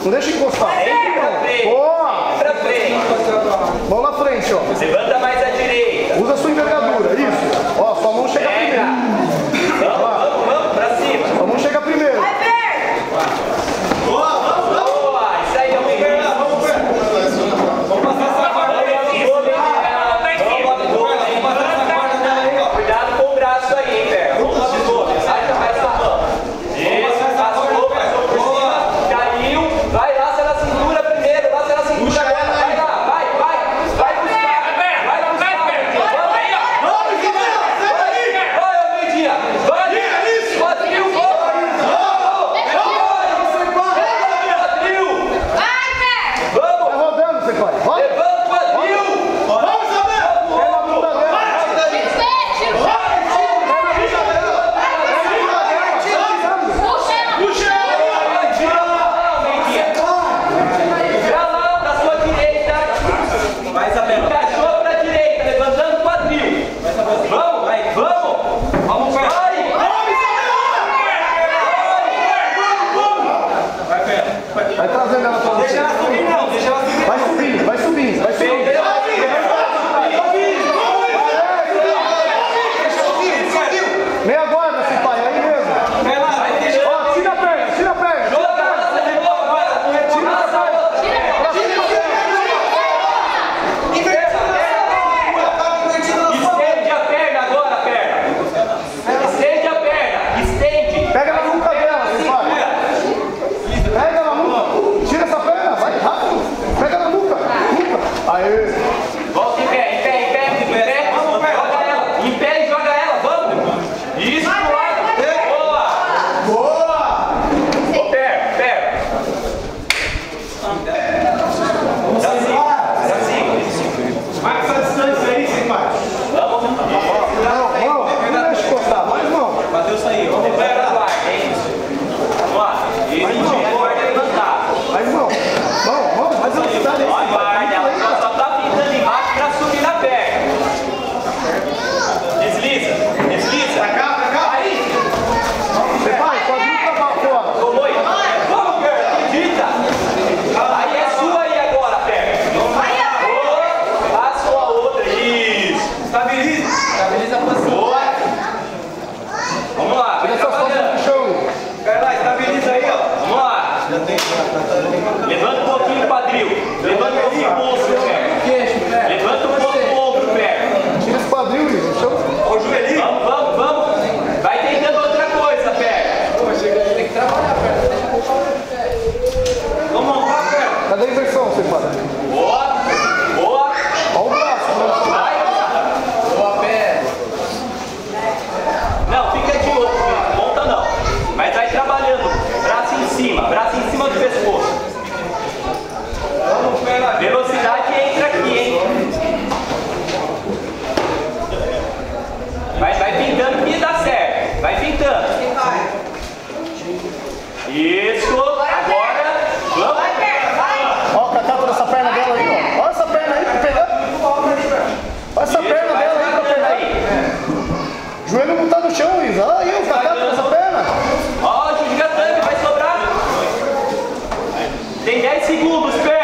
Não deixa encostar. Boa! Pra frente. Mão na frente, ó. Levanta mais à direita. Usa a sua envergadura, isso. Ó, sua mão chega primeiro. Vamos, pra cima. Sua mão chega primeiro. Boa, isso aí, vamos passar essa corda aí. Cuidado com o braço aí, hein, velho. Vamos lá de novo. Sai mais essa mão. Isso, passou por cima. Caiu. Vai, laça na cintura primeiro. Laça na cintura agora. Vai lá, vai buscar. Vai buscar. Vamos aí, ó. Vamos, vai, meio-dia. Vai, isso. Quadril, Vai rodando, você vai. Vai. levanta o quadril. Vamos, Saber. Pega a bunda dela. Pra lá, pra sua direita. Vai, Isabela. Encaixou pra direita, levantando o quadril. Vamos, vai, vamos. Vamos, vai. Vai trazendo ela pra você. Deixa ela subir, não. Deixa ela subir. Vai subindo, vai subindo, vai subindo. Meia guarda, seu pai, aí mesmo. Vai lá, vai deixar. Ó, tira a perna, tira a perna. Joga a laça de novo agora. Laça a outra. Estende a perna agora, perna. Estende a perna. Estende. Pega na nuca dela, seu pai. Pega na nuca. Tira essa perna, vai rápido. Pega na nuca. Aê. Volta em pé, em pé, em pé, em pé. Joga ela. Em pé e joga ela. Vamos. Isso, pro lado. Boa. Boa. Ô, pera. Marca essa distância aí, sem pai. Mão, não deixa encostar, mais mão. Matheus aí, ó. Pera, guarda, hein? Vamos lá. Isso, guarda levantar. Mais mão. Mais velocidade aí. Ó, guarda, ela só tá pintando embaixo pra subir na perna. Desliza. Pra cá. Aí. Seu pai, quadril pra fora. Tomou aí. Vamos, perna, acredita. Aí é sua aí agora, perna. Passa a outra, isso. Estabiliza a posição. Boa. Vamos lá, vai Tira essas costas trabalhando. no chão. Vai lá, estabiliza aí, ó. Vamos lá. Levanta um pouquinho o quadril. Levanta um pouquinho o ombro, perna. Levanta um pouco o ombro, perna. Tira esse quadril, no chão. Ó o joelhinho. Vamos. Vai tentando outra coisa, perna. Tem que trabalhar, perna. Vamos montar, perna. Cadê a inversão, seu pai? Boa. Olha o braço. Vai. Boa, perna. Não, fica de outro mesmo. Monta não. Mas vai trabalhando. Braço em cima do pescoço. Vamos, perna. Velocidade entra aqui, hein? Vai pintando que dá certo. Vai pintando. Isso. Agora, vamos. Ó, a catata dessa perna dela aí, ó. Olha essa perna aí pra pegar. Olha essa perna dela aí pra pegar. O joelho não tá no chão, Isa. Olha aí o catata dessa perna. Ó, o gigatante vai sobrar. Tem 10 segundos, perna.